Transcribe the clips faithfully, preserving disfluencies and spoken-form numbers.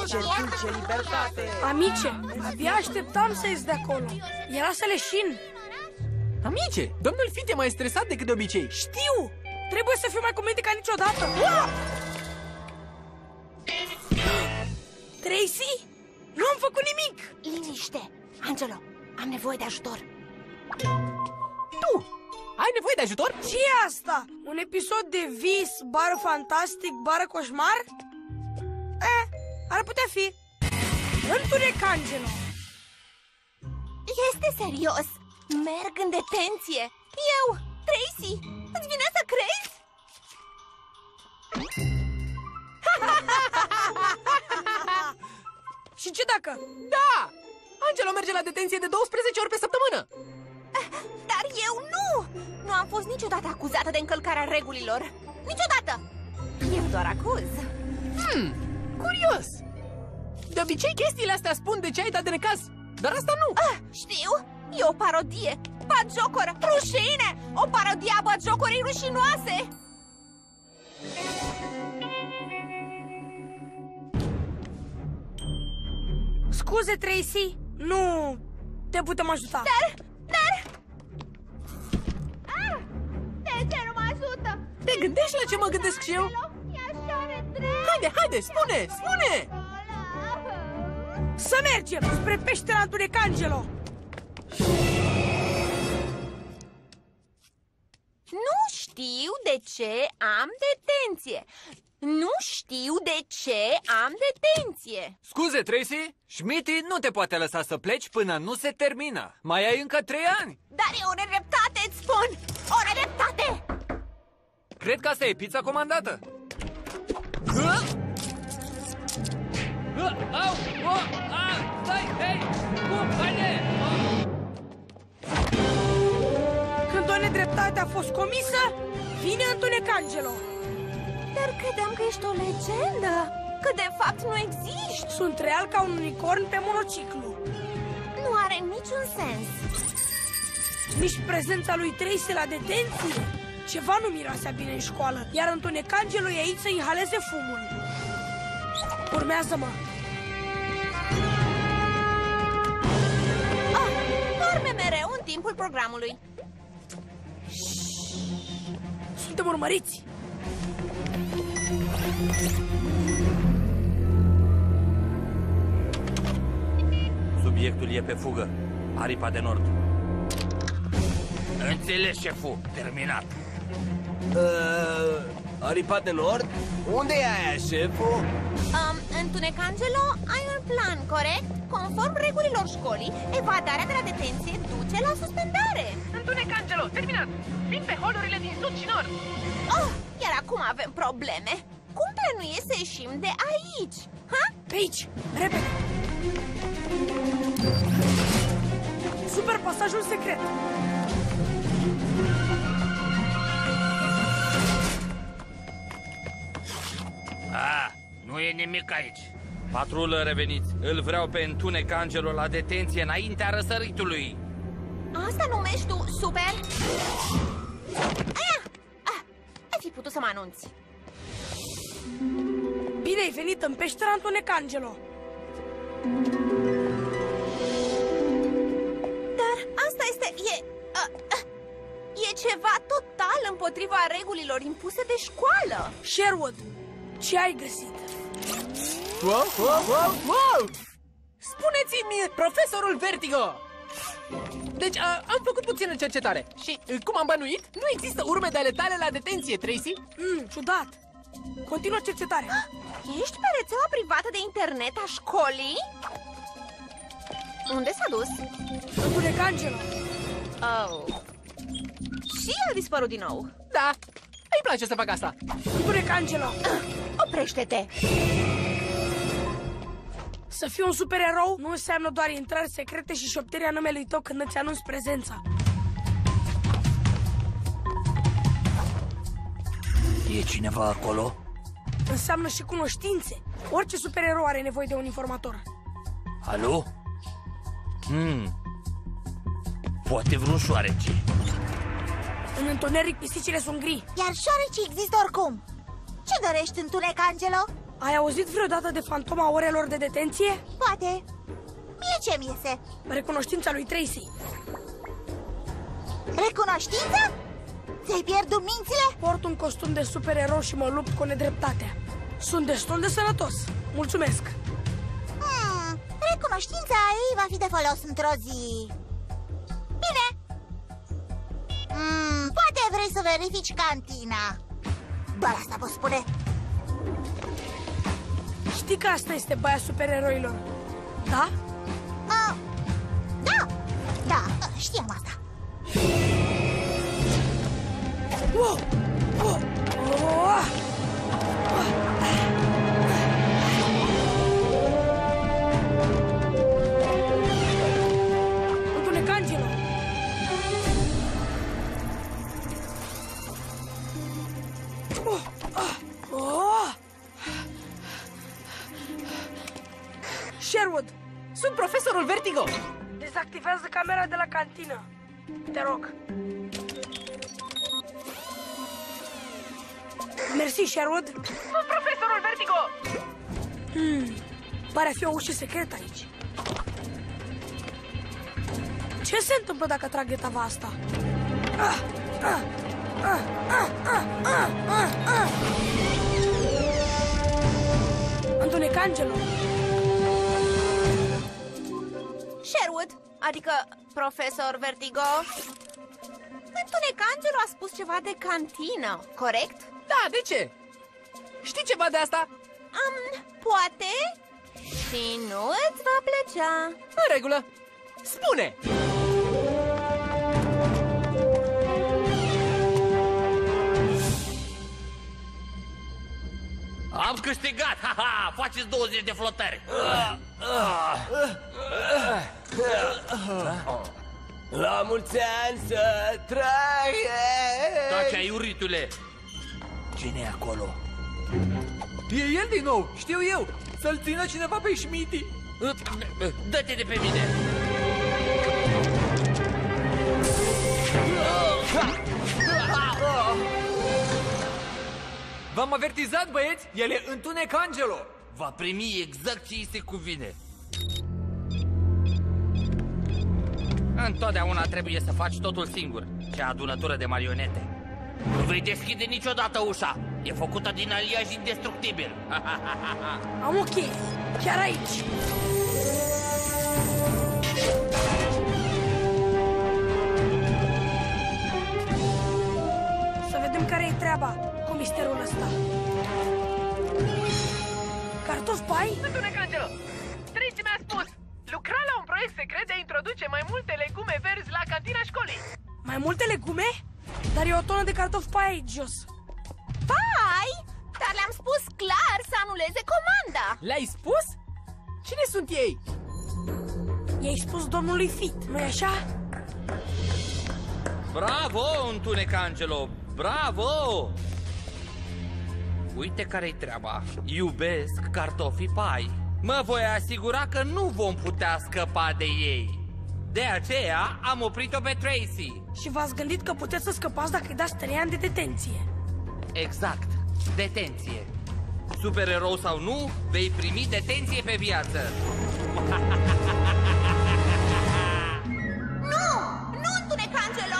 Ce dulce libertate! Amice, abia așteptam să ies de acolo. Era să leșin. Amice, domnul Fit e mai stresat decât de obicei. Știu! Trebuie să fiu mai comedit ca niciodată. Uah! Tracy? Nu am făcut nimic! Liniște! Angelo, am nevoie de ajutor. Tu! Ai nevoie de ajutor? Ce e asta? Un episod de vis, bară fantastic, bară coșmar? Eh, ar putea fi. Întunec Angelo. Este serios. Merg în detenție. Eu, Tracy, îți vine să crezi? Și ce dacă? Da! Angelo merge la detenție de douăsprezece ori pe săptămână. Dar eu nu! Nu am fost niciodată acuzată de încălcarea regulilor. Niciodată! Eu doar acuz. Hmm, curios. De obicei chestiile astea spun de ce ai dat de necaz, dar asta nu. Ah, știu! E o parodie! Batjocoră! Rușine! O parodie a batjocorei rușinoase! Scuze, Tracy, nu te putem ajuta. Dar, dar... Ah! De ce nu mă ajută? Te gândești la ce mă gândesc și eu? E așa nedrept! Haide, haide, spune, spune! Să mergem spre peștera Întunec Angelo. Nu știu de ce am detenție. Nu știu de ce am detenție. Scuze, Tracy, Schmitty nu te poate lăsa să pleci până nu se termină. Mai ai încă trei ani. Dar e o nedreptate, îți spun! O nedreptate! Cred că asta e pizza comandată. Au! Stai, hei! Haide! Când o nedreptate a fost comisă, vine Întunec Angelo. Dar credeam că ești o legendă, că de fapt nu existi. Sunt real ca un unicorn pe monociclu. Nu are niciun sens. Nici prezența lui Tracy la detenție. Ceva nu miroasea bine în școală, iar Întunec Angelo e aici să inhaleze fumul. Urmează-mă. Ah, dorme mereu în timpul programului. Suntem urmăriți. Subiectul e pe fugă. Aripa de Nord. Înțeles, șeful. Terminat. Uh, Aripa de Nord? Unde e aia, șeful? Um, Întunec Angelo, ai un plan, corect? Conform regulilor școlii, evadarea de la detenție duce la suspendare. Întunec Angelo, terminat! Vin pe holurile din sud și nord. Oh, iar acum avem probleme. Cum plănuieți să ieșim de aici? Ha? Pe aici, repede. Super pasajul secret. Ah, nu e nimic aici. Patrulă, reveniți. Îl vreau pe Întunec Angelo la detenție înaintea răsăritului. Asta numești tu super? Aia! Ah, ai fi putut să mă anunți. Bine ai venit în peștera Întunec Angelo. Dar asta este... e... Uh, uh, e ceva total împotriva regulilor impuse de școală. Sherwood, ce ai găsit? Wow, wow, wow, wow! Spuneți-mi, profesorul Vertigo! Deci, a, am făcut puțină cercetare și, cum am bănuit, nu există urme de ale tale la detenție, Tracy? Mm, ciudat. Continuă cercetarea. Ești pe rețeaua privată de internet a școlii? Unde s-a dus? Întunec Angelo. Oh. Și a dispărut din nou. Da, îi place să fac asta. Întunec Angelo. Oprește-te! Să fii un supererou nu înseamnă doar intrări secrete și șoptirea numelui tău când îți anunți prezența. E cineva acolo? Înseamnă și cunoștințe. Orice supererou are nevoie de un informator. Alo? Hmm. Poate vreun șoarece. În întuneric pisicile sunt gri. Iar șoarecii există oricum. Ce dorești, Întunec Angelo? ai auzit vreodată de fantoma orelor de detenție? Poate. Mie ce-mi iese? Recunoștința lui Tracy. Recunoștință? Ți-ai pierdut mințile? Port un costum de supererou și mă lupt cu nedreptatea. Sunt destul de sănătos. Mulțumesc. Hmm, recunoștința ei va fi de folos într-o zi. Bine. Hmm, poate vrei să verifici cantina. Doar asta pot spune. Știi că asta este baia supereroilor, da? Uh, da, da, știam asta. Wow! Wow! Oh! Antunecangelo! Oh! Oh! Sherwood! Sunt profesorul Vertigo! Dezactivează camera de la cantină. Te rog. Mersi, Sherwood. Sunt profesorul Vertigo! Hmm, pare a fi o ușă secretă aici. Ce se întâmplă dacă trag etava asta? Ah, ah, ah, ah, ah, ah, ah, ah. Antunecangelo. Sherwood, adică profesor Vertigo. Antunecangelo a spus ceva de cantină, corect? Da, de ce? Știi ceva de asta? Um, poate. Și nu îți va plăcea. În regulă. Spune! Am câștigat! Ha, ha! Faceți douăzeci de flotări! La mulți ani să trăiești! Taci, aiuritule! Cine e acolo? E el din nou, știu eu. Să-l țină cineva pe Schmitty. Dă-te de pe mine! V-am avertizat, băieți, el e Întunecangelo. Va primi exact ce îi se cuvine. Întotdeauna trebuie să faci totul singur. Ce adunătură de marionete. Nu vei deschide niciodată ușa. E făcută din aliaj indestructibil. Am o cheie, chiar aici. Să vedem care-i treaba cu misterul ăsta. Cartof pai? Antunecangelo! Tracy mi-a spus! Lucra la un proiect secret de a introduce mai multe legume verzi la cantina școlii. Mai multe legume? Dar e o tonă de cartofi pai aici jos. Pai, dar le-am spus clar să anuleze comanda. Le-ai spus? Cine sunt ei? I-ai spus domnului Fit, nu-i așa? Bravo, Întunecangelo! Bravo! Uite care-i treaba. Iubesc cartofii pai. Mă voi asigura că nu vom putea scăpa de ei. De aceea am oprit-o pe Tracy. Și v-ați gândit că puteți să scăpați dacă îi dați trei ani de detenție. Exact, detenție. Supererou sau nu, vei primi detenție pe viață. Nu, nu, Întunecangelo!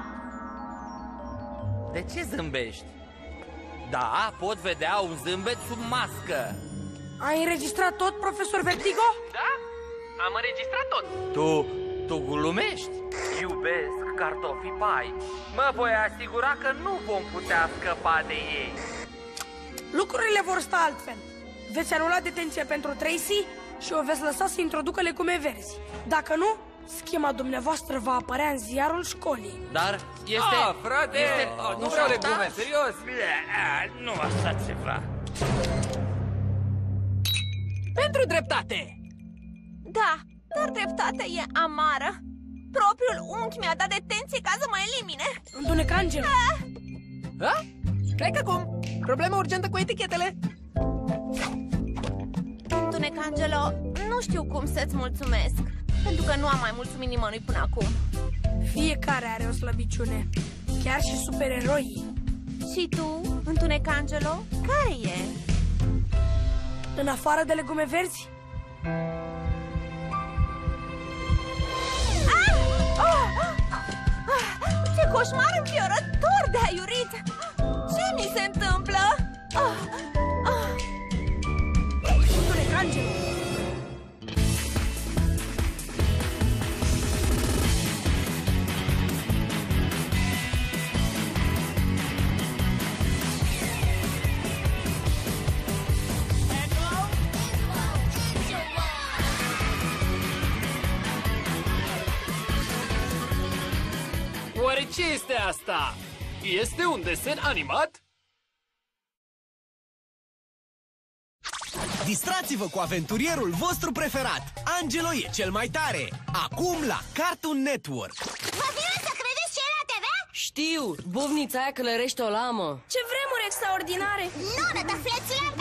De ce zâmbești? Da, pot vedea un zâmbet sub mască. Ai înregistrat tot, profesor Vertigo? Da? Am înregistrat tot. Tu, tu glumești? Iubesc cartofii pai. Mă voi asigura că nu vom putea scăpa de ei. Lucrurile vor sta altfel. Veți anula detenția pentru Tracy și o veți lăsa să introducă legume verzi. Dacă nu, schema dumneavoastră va apărea în ziarul școlii. Dar este... Ah, frate, este... ah, nu vreau legume, serios. Nu așa ceva. Pentru dreptate! Da, dar dreptatea e amară. Propriul unchi mi-a dat detenție ca să mă elimine. Întunecangelo. Ha? Cred că acum. Problemă urgentă cu etichetele. Întunecangelo, nu știu cum să-ți mulțumesc, pentru că nu am mai mulțumit nimănui până acum. Fiecare are o slăbiciune, chiar și supereroii. Și tu, Întunecangelo, care e? în afară de legume verzi? Ah! Oh! Ah! Ce coșmar înfiorător de aiurit! Ce mi se întâmplă? Ah! Ah! Angelo. Oare ce este asta? Este un desen animat? Distrați-vă cu aventurierul vostru preferat. Angelo e cel mai tare. Acum la Cartoon Network. Vă vine să credeți ce e la T V? Știu, buvnița aia călărește o lamă. Ce vremuri extraordinare! Nu, dar flețile